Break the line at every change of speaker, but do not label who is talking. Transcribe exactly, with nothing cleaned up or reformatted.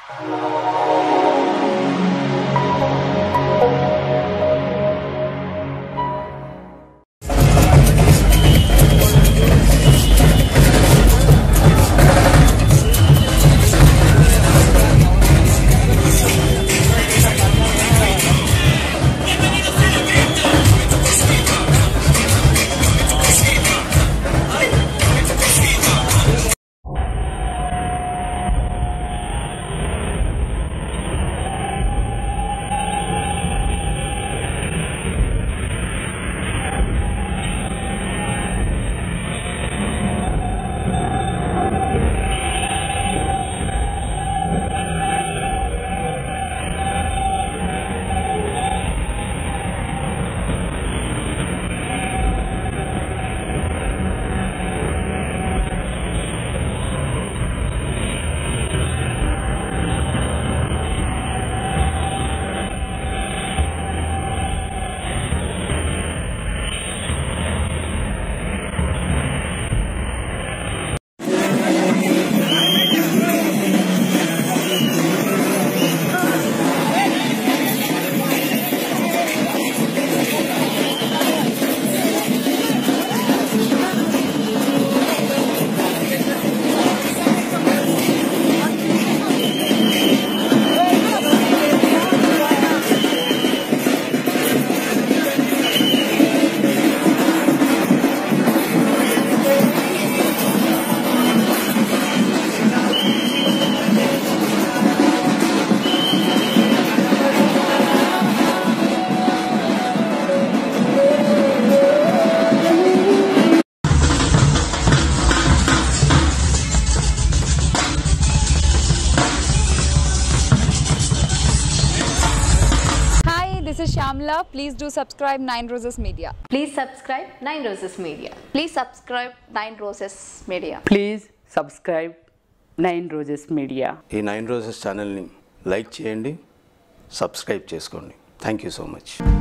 This is Shamla. Please do subscribe Nine Roses Media.
Please subscribe Nine Roses Media.
Please subscribe Nine Roses Media.
Please subscribe Nine Roses Media.
ఈ nine roses ఛానల్ని like చేయండి, subscribe చేసుకోండి. Thank you so much.